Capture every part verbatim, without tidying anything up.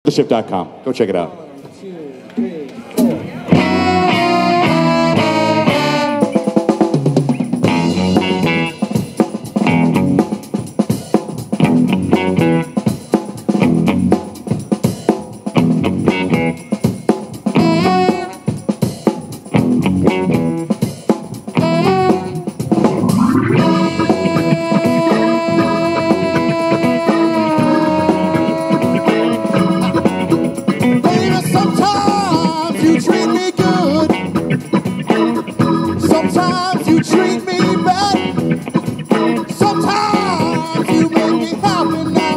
Mothership dot com. Go check it out. Sometimes you treat me bad. Sometimes you make me happy now.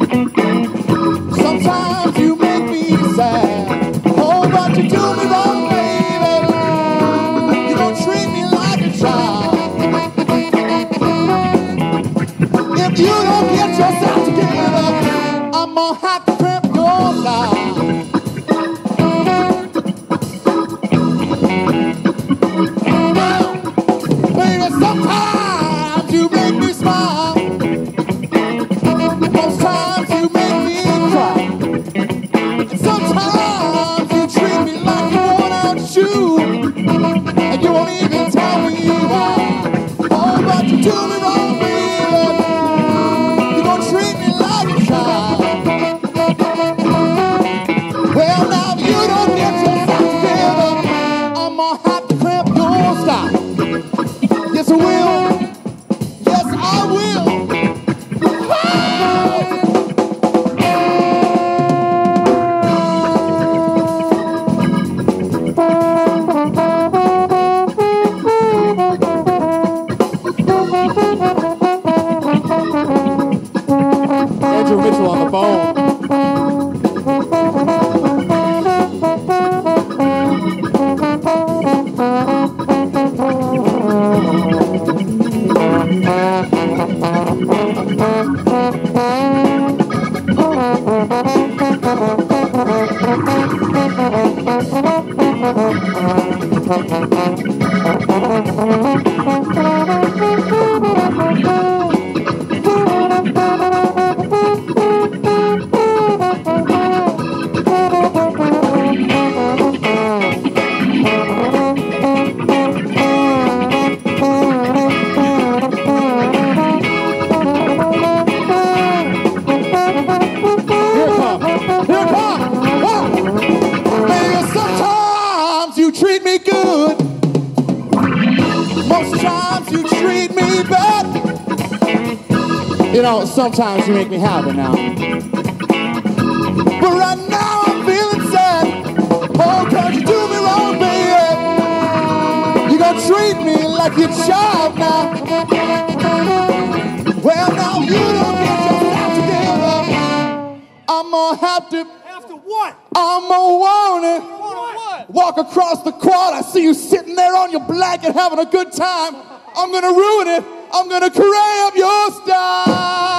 Sometimes you make me sad. Oh, but you do me wrong, baby. You don't treat me like a child. If you don't get yourself together, I'm gonna have to crimp your style. Sometimes you make me smile. Most times you make me cry. And sometimes you treat me like you worn out shoe. And you won't even tell me why. Oh, but you do me wrong, baby. You don't treat me like a child. Well, now if you don't get yourself together, I'm gonna have to cramp your style. Yes, I will. Yes, I will. Andrew Mitchell on the phone. Treat me good. Most times you treat me bad. You know, sometimes you make me happy now. But right now I'm feeling sad. Oh, cause you do me wrong, baby. You gonna treat me like your child now. Well, now you don't get yourself together. I'm gonna have to. After what? I'm gonna want it. Walk across the quad, I see you sitting there on your blanket having a good time. I'm gonna ruin it. I'm gonna cramp your style.